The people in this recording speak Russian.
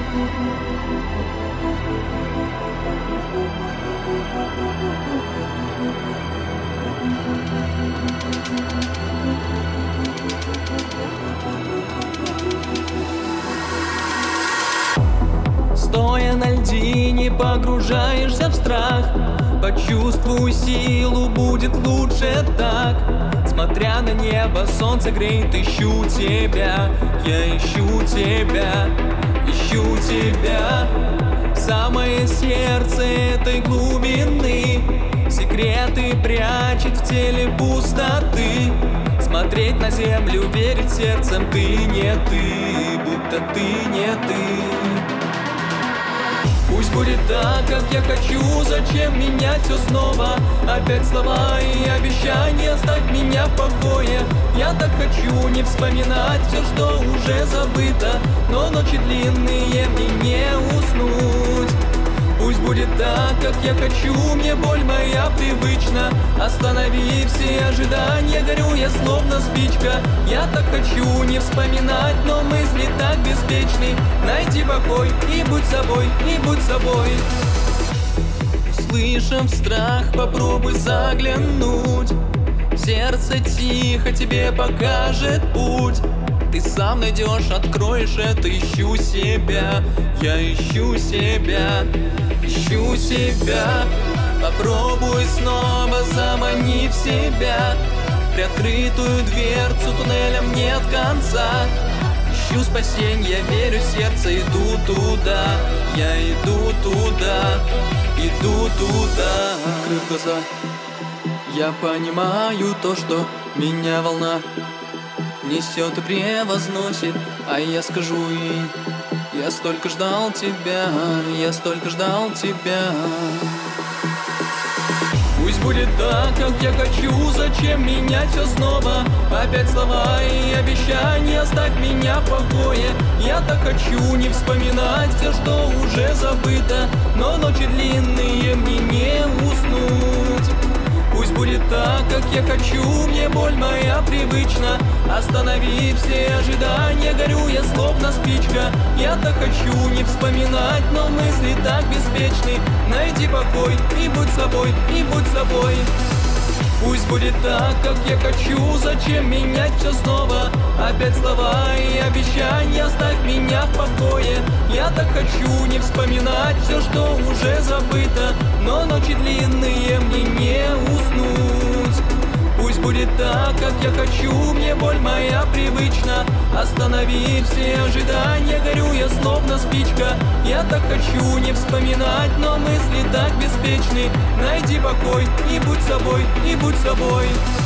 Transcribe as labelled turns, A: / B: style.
A: Стоя на льдине, погружаешься в страх. Почувствуй силу, будет лучше так. Смотря на небо, солнце греет, ищу тебя. Я ищу тебя, ищу тебя. Самое сердце этой глубины секреты прячет в теле пустоты. Смотреть на землю, верить сердцем, ты не ты, будто ты не ты. Пусть будет так, как я хочу, зачем менять все снова? Опять слова и обещания, оставь меня в покое. Я так хочу не вспоминать все, что уже забыто, но ночи длинные, мне не уснуть. Пусть будет так, как я хочу, мне боль моя привычна. Останови все ожидания, горю я словно спичка. Я так хочу не вспоминать, но мысли так беспечны. Найди покой и будь собой, и будь собой. Услышав страх, попробуй заглянуть. Сердце тихо тебе покажет путь. Ты сам найдешь, откроешь это, ищу себя. Я ищу себя, ищу себя. Попробуй снова, замани в себя. В приоткрытую дверцу туннелем нет конца. Ищу спасенья, верю в сердце, иду туда. Я иду туда, иду туда. Открыв глаза, я понимаю то, что меня волна несет и превозносит, а я скажу ей: я столько ждал тебя, я столько ждал тебя. Пусть будет так, как я хочу, зачем менять все снова? Опять слова и обещания, оставь меня в покое. Я так хочу не вспоминать все, что уже забыто, но ночи длинные, мне не уснуть. Пусть будет так, как я хочу, мне боль моя привычна. Останови все ожидания, горю я словно спичка. Я так хочу не вспоминать, но мысли так беспечны. Найди покой и будь собой, и будь собой. Пусть будет так, как я хочу, зачем менять все снова? Опять слова и обещания, оставь меня в покое. Я так хочу не вспоминать все, что уже забыто, но ночи длинные, мне не уснуть. Пусть будет так, как я хочу, мне боль моя привычна. Останови все ожидания, горю я словно спичка. Я так хочу не вспоминать, но мысли так беспечны. Найди покой и будь собой, и будь собой.